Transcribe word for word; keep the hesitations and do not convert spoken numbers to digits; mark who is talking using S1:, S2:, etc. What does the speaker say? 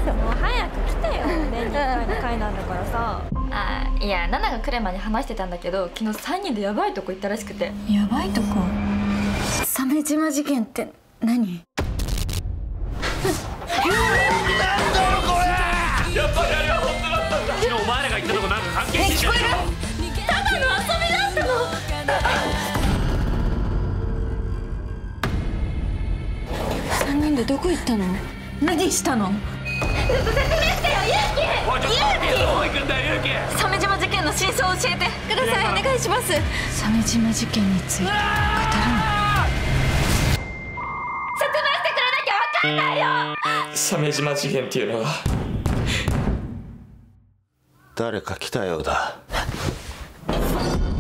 S1: よ。もう早く来てよ。年にいっかいの会なんだからさ。
S2: あ、いや、ナナが来る前に話してたんだけど、昨日さんにんでヤバいとこ行ったらしくて。
S1: ヤバいとこ？
S2: 鮫島事件って何？
S3: なんだよこれ！やっぱりあれは本当だったんだ。昨日お前らが言ったとこなんか関係してる。聞こえる？
S2: ただの遊びだったの。さんにんでどこ行ったの？何したの？説明してよ、ユウキ！
S3: おい、ちょっと待ってよ。どこ行くんだよ、ユウキ！
S2: 鮫島事件の真相を教えてください。お願いします。鮫島事件について語るの。説明してくれなきゃわかんないよ。
S4: 鮫島事件っていうのは
S3: 誰か来たようだ。